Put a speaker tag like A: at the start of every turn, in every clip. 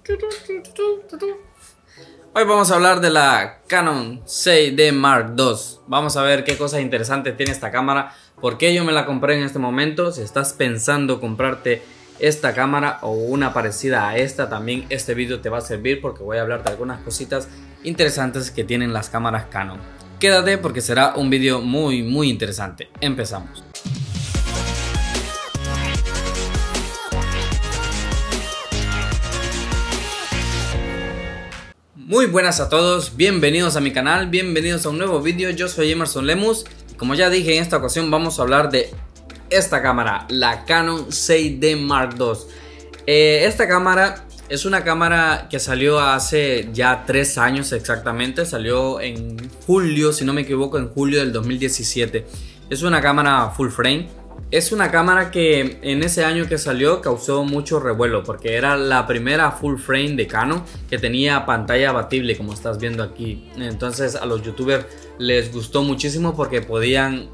A: Hoy vamos a hablar de la Canon 6D Mark II. Vamos a ver qué cosas interesantes tiene esta cámara, por qué yo me la compré en este momento. Si estás pensando comprarte esta cámara o una parecida a esta, también este vídeo te va a servir porque voy a hablar de algunas cositas interesantes que tienen las cámaras Canon. Quédate porque será un vídeo muy interesante. Empezamos. Muy buenas a todos, bienvenidos a mi canal, bienvenidos a un nuevo vídeo. Yo soy Emerson Lemus y como ya dije, en esta ocasión vamos a hablar de esta cámara, la Canon 6D Mark II. Esta cámara es una cámara que salió hace ya 3 años exactamente. Salió en julio, si no me equivoco, en julio del 2017. Es una cámara full frame. Es una cámara que en ese año que salió causó mucho revuelo porque era la primera full frame de Canon que tenía pantalla abatible, como estás viendo aquí. Entonces a los youtubers les gustó muchísimo porque podían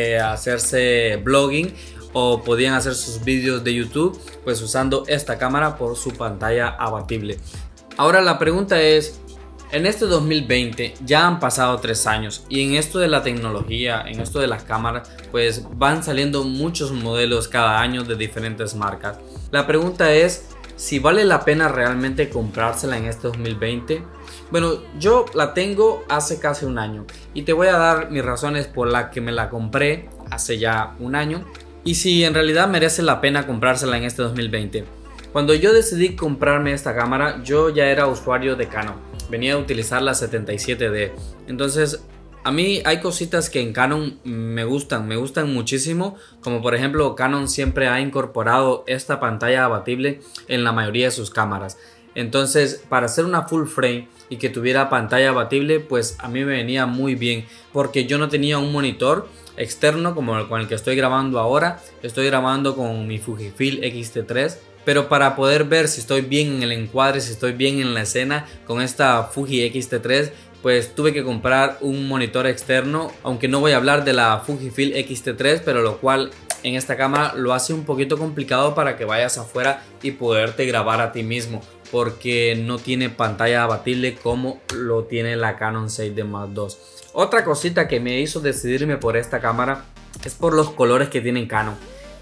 A: hacerse blogging o podían hacer sus vídeos de YouTube pues usando esta cámara por su pantalla abatible. Ahora la pregunta es, en este 2020 ya han pasado 3 años y en esto de la tecnología, en esto de las cámaras, pues van saliendo muchos modelos cada año de diferentes marcas. La pregunta es si vale la pena realmente comprársela en este 2020. Bueno, yo la tengo hace casi un año y te voy a dar mis razones por las que me la compré hace ya un año y si en realidad merece la pena comprársela en este 2020. Cuando yo decidí comprarme esta cámara, yo ya era usuario de Canon. Venía a utilizar la 77D. Entonces a mí hay cositas que en Canon me gustan muchísimo. Como por ejemplo, Canon siempre ha incorporado esta pantalla abatible en la mayoría de sus cámaras. Entonces para hacer una full frame y que tuviera pantalla abatible, pues a mí me venía muy bien. Porque yo no tenía un monitor externo como con el que estoy grabando ahora. Estoy grabando con mi Fujifilm X-T3. Pero para poder ver si estoy bien en el encuadre, si estoy bien en la escena con esta Fuji X-T3, pues tuve que comprar un monitor externo. Aunque no voy a hablar de la Fujifilm X-T3, pero lo cual en esta cámara lo hace un poquito complicado para que vayas afuera y poderte grabar a ti mismo, porque no tiene pantalla abatible como lo tiene la Canon 6D Mark II. Otra cosita que me hizo decidirme por esta cámara es por los colores que tiene Canon.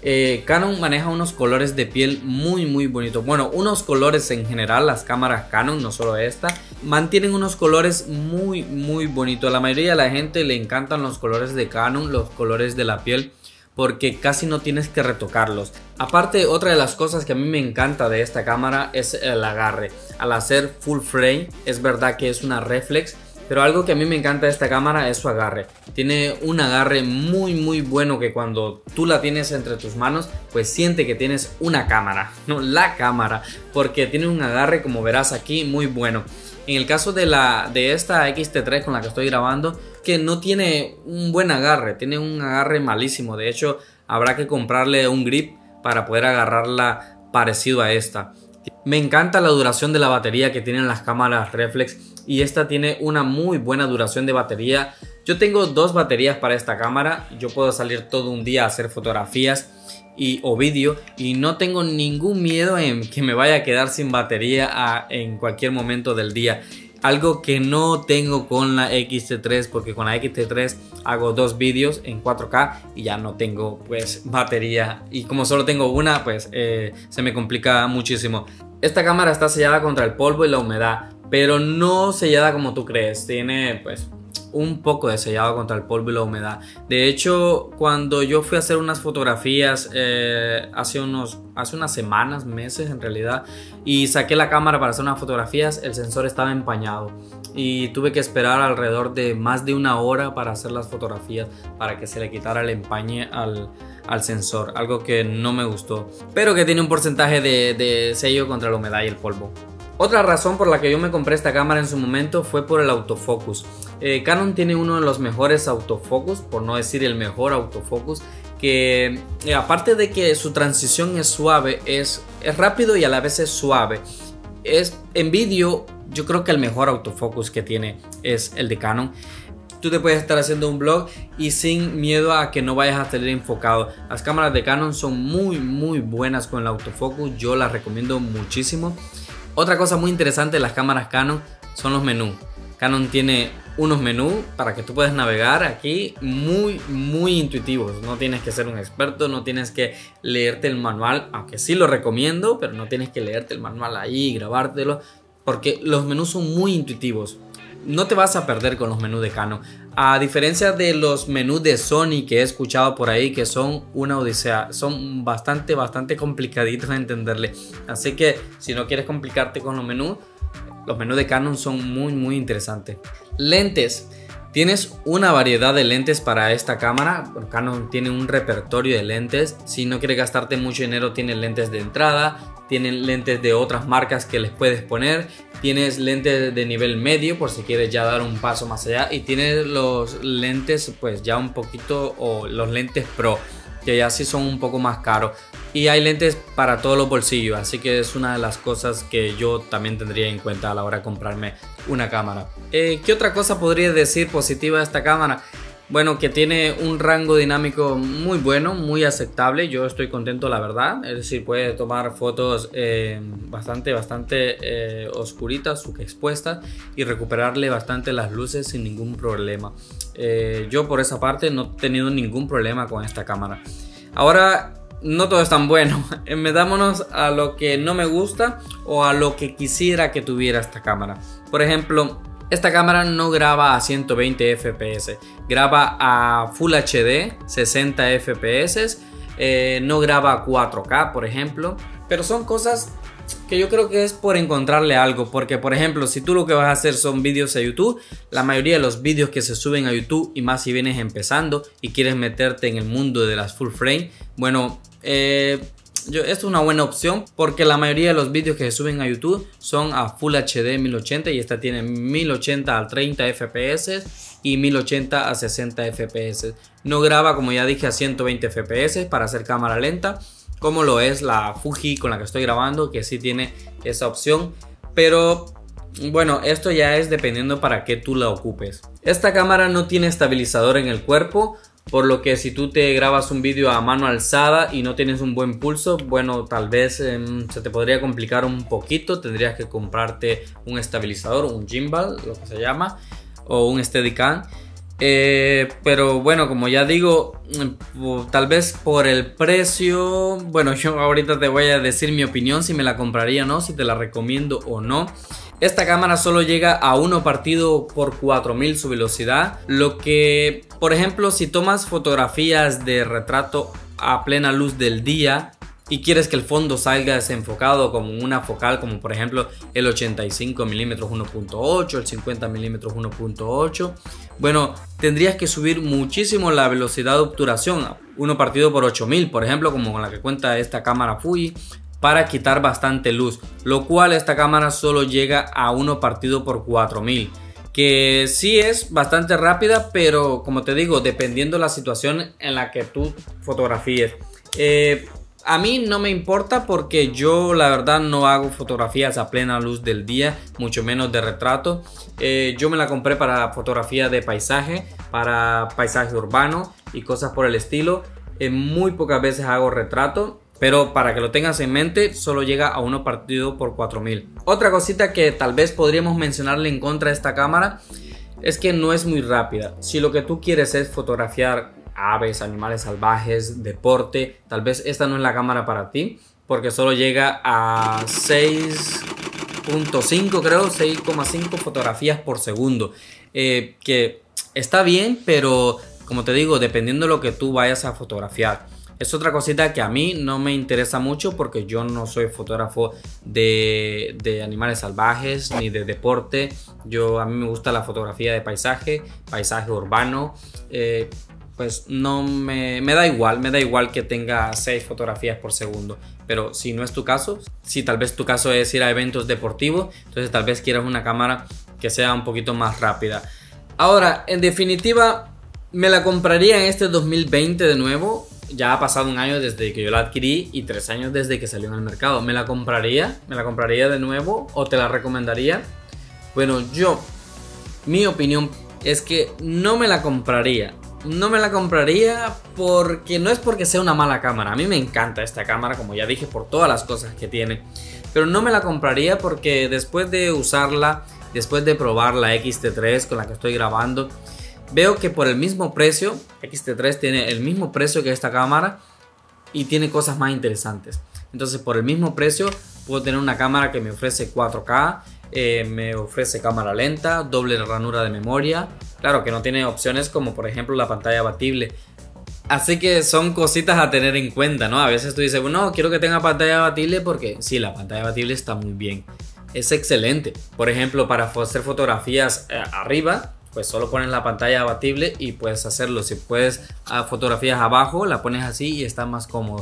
A: Canon maneja unos colores de piel muy bonitos. Bueno, unos colores en general, las cámaras Canon, no solo esta, mantienen unos colores muy bonitos. A la mayoría de la gente le encantan los colores de Canon, los colores de la piel, porque casi no tienes que retocarlos. Aparte, otra de las cosas que a mí me encanta de esta cámara es el agarre. Al hacer full frame, es verdad que es una reflex, pero algo que a mí me encanta de esta cámara es su agarre. Tiene un agarre muy bueno que cuando tú la tienes entre tus manos, pues siente que tienes una cámara, no la cámara, porque tiene un agarre, como verás aquí, muy bueno. En el caso de esta X-T3 con la que estoy grabando, que no tiene un buen agarre, tiene un agarre malísimo. De hecho, habrá que comprarle un grip para poder agarrarla parecido a esta. Me encanta la duración de la batería que tienen las cámaras reflex y esta tiene una muy buena duración de batería. Yo tengo 2 baterías para esta cámara. Yo puedo salir todo un día a hacer fotografías o vídeo y no tengo ningún miedo en que me vaya a quedar sin batería en cualquier momento del día. Algo que no tengo con la X-T3, porque con la X-T3 hago 2 vídeos en 4K y ya no tengo pues batería, y como solo tengo una pues se me complica muchísimo. Esta cámara está sellada contra el polvo y la humedad, pero no sellada como tú crees. Tiene pues un poco de sellado contra el polvo y la humedad. De hecho, cuando yo fui a hacer unas fotografías hace unas semanas, meses en realidad, y saqué la cámara para hacer unas fotografías, el sensor estaba empañado y tuve que esperar alrededor de más de 1 hora para hacer las fotografías, para que se le quitara el empañe al sensor, algo que no me gustó, pero que tiene un porcentaje de sello contra la humedad y el polvo. Otra razón por la que yo me compré esta cámara en su momento fue por el autofocus. Canon tiene uno de los mejores autofocus, por no decir el mejor autofocus, que aparte de que su transición es suave, es rápido y a la vez es suave. En vídeo, yo creo que el mejor autofocus que tiene es el de Canon. Tú te puedes estar haciendo un vlog y sin miedo a que no vayas a salir enfocado. Las cámaras de Canon son muy buenas con el autofocus, yo las recomiendo muchísimo. Otra cosa muy interesante de las cámaras Canon son los menús. Canon tiene unos menús para que tú puedas navegar aquí muy intuitivos. No tienes que ser un experto, no tienes que leerte el manual, aunque sí lo recomiendo, pero no tienes que leerte el manual ahí y grabártelo, porque los menús son muy intuitivos. No te vas a perder con los menús de Canon. A diferencia de los menús de Sony que he escuchado por ahí, que son una odisea, son bastante complicaditos de entenderle. Así que si no quieres complicarte con los menús de Canon son muy interesantes. Lentes. Tienes una variedad de lentes para esta cámara. Canon tiene un repertorio de lentes. Si no quieres gastarte mucho dinero, tienes lentes de entrada, tienen lentes de otras marcas que les puedes poner, tienes lentes de nivel medio por si quieres ya dar un paso más allá, y tienes los lentes pues ya un poquito, o los lentes Pro, que ya sí son un poco más caros, y hay lentes para todos los bolsillos, así que es una de las cosas que yo también tendría en cuenta a la hora de comprarme una cámara. ¿Qué otra cosa podría decir positiva de esta cámara? Bueno, que tiene un rango dinámico muy bueno, muy aceptable. Yo estoy contento, la verdad. Es decir, puede tomar fotos bastante oscuritas, expuestas, y recuperarle bastante las luces sin ningún problema. Yo por esa parte no he tenido ningún problema con esta cámara. Ahora, no todo es tan bueno. Metámonos a lo que no me gusta o a lo que quisiera que tuviera esta cámara. Por ejemplo, esta cámara no graba a 120 fps, graba a Full HD 60 fps, no graba a 4K, por ejemplo. Pero son cosas que yo creo que es por encontrarle algo, porque por ejemplo, si tú lo que vas a hacer son vídeos a YouTube, la mayoría de los vídeos que se suben a YouTube, y más si vienes empezando y quieres meterte en el mundo de las full frame, bueno, esto es una buena opción, porque la mayoría de los vídeos que se suben a YouTube son a Full HD 1080, y esta tiene 1080 a 30 fps y 1080 a 60 fps. No graba, como ya dije, a 120 fps para hacer cámara lenta, como lo es la Fuji con la que estoy grabando, que sí tiene esa opción. Pero bueno, esto ya es dependiendo para qué tú la ocupes. Esta cámara no tiene estabilizador en el cuerpo, por lo que si tú te grabas un vídeo a mano alzada y no tienes un buen pulso, bueno, tal vez se te podría complicar un poquito. Tendrías que comprarte un estabilizador, un gimbal, lo que se llama, o un Steadicam. Pero bueno, como ya digo, tal vez por el precio, bueno, yo ahorita te voy a decir mi opinión, si me la compraría o no, si te la recomiendo o no. Esta cámara solo llega a 1/4000 su velocidad, lo que, por ejemplo, si tomas fotografías de retrato a plena luz del día y quieres que el fondo salga desenfocado como una focal, como por ejemplo el 85mm 1.8, el 50mm 1.8, bueno, tendrías que subir muchísimo la velocidad de obturación, 1/8000, por ejemplo, como con la que cuenta esta cámara Fuji, para quitar bastante luz, lo cual esta cámara solo llega a 1/4000, que sí es bastante rápida, pero como te digo, dependiendo de la situación en la que tú fotografíes. A mí no me importa, porque yo la verdad no hago fotografías a plena luz del día, mucho menos de retrato. Yo me la compré para fotografía de paisaje, para paisaje urbano y cosas por el estilo. Muy pocas veces hago retrato, pero para que lo tengas en mente, solo llega a 1/4000. Otra cosita que tal vez podríamos mencionarle en contra de esta cámara es que no es muy rápida. Si lo que tú quieres es fotografiar aves, animales salvajes, deporte, tal vez esta no es la cámara para ti, porque solo llega a 6.5, creo, 6,5 fotografías por segundo, que está bien, pero como te digo, dependiendo de lo que tú vayas a fotografiar. Es otra cosita que a mí no me interesa mucho, porque yo no soy fotógrafo de animales salvajes ni de deporte. A mí me gusta la fotografía de paisaje urbano. Pues no me da igual que tenga 6 fotografías por segundo. Pero si no es tu caso, si tal vez tu caso es ir a eventos deportivos, entonces tal vez quieras una cámara que sea un poquito más rápida. Ahora, en definitiva, me la compraría en este 2020 de nuevo. Ya ha pasado un año desde que yo la adquirí y 3 años desde que salió en el mercado. ¿Me la compraría de nuevo o te la recomendaría? Bueno, mi opinión es que no me la compraría. no me la compraría porque no es porque sea una mala cámara. A mí me encanta esta cámara, como ya dije, por todas las cosas que tiene. Pero no me la compraría porque después de usarla, después de probar la X-T3 con la que estoy grabando, veo que por el mismo precio, X-T3 tiene el mismo precio que esta cámara y tiene cosas más interesantes. Entonces por el mismo precio puedo tener una cámara que me ofrece 4K, me ofrece cámara lenta, doble ranura de memoria. Claro que no tiene opciones como por ejemplo la pantalla abatible. Así que son cositas a tener en cuenta, ¿no? A veces tú dices, bueno, quiero que tenga pantalla abatible porque sí, la pantalla abatible está muy bien. Es excelente. Por ejemplo, para hacer fotografías arriba, pues solo pones la pantalla abatible y puedes hacerlo. Si puedes fotografías abajo, la pones así y está más cómodo.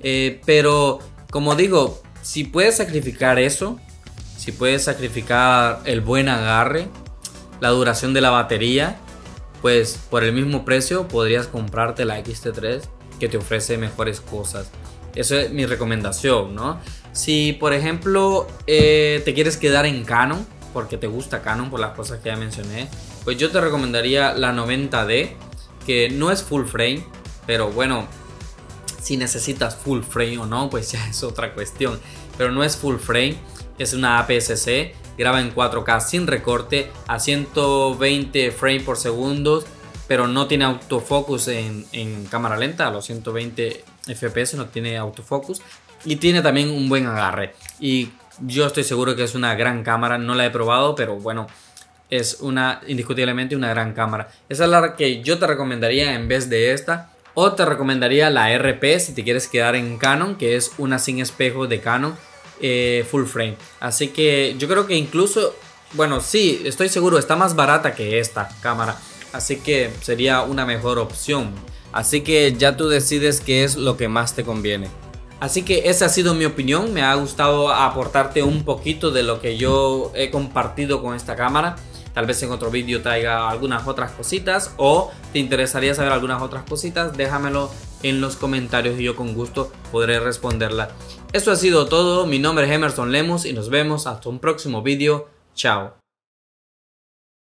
A: Pero como digo, si puedes sacrificar eso, si puedes sacrificar el buen agarre, la duración de la batería, pues por el mismo precio podrías comprarte la X-T3 que te ofrece mejores cosas. Eso es mi recomendación, ¿no? Si por ejemplo te quieres quedar en Canon, porque te gusta Canon por las cosas que ya mencioné, pues yo te recomendaría la 90D, que no es full frame, pero bueno, si necesitas full frame o no, pues ya es otra cuestión. Pero no es full frame, es una APS-C, graba en 4K sin recorte a 120 frames por segundo, pero no tiene autofocus en cámara lenta, a los 120 FPS no tiene autofocus, y tiene también un buen agarre. Y yo estoy seguro que es una gran cámara, no la he probado, pero bueno, es indiscutiblemente una gran cámara. Esa es la que yo te recomendaría en vez de esta. O te recomendaría la RP si te quieres quedar en Canon, que es una sin espejo de Canon full frame. Así que yo creo que incluso, bueno, sí, estoy seguro, está más barata que esta cámara. Así que sería una mejor opción. Así que ya tú decides qué es lo que más te conviene. Así que esa ha sido mi opinión. Me ha gustado aportarte un poquito de lo que yo he compartido con esta cámara. Tal vez en otro vídeo traiga algunas otras cositas, o te interesaría saber algunas otras cositas, déjamelo en los comentarios y yo con gusto podré responderla. Eso ha sido todo. Mi nombre es Emerson Lemus y nos vemos hasta un próximo vídeo. Chao.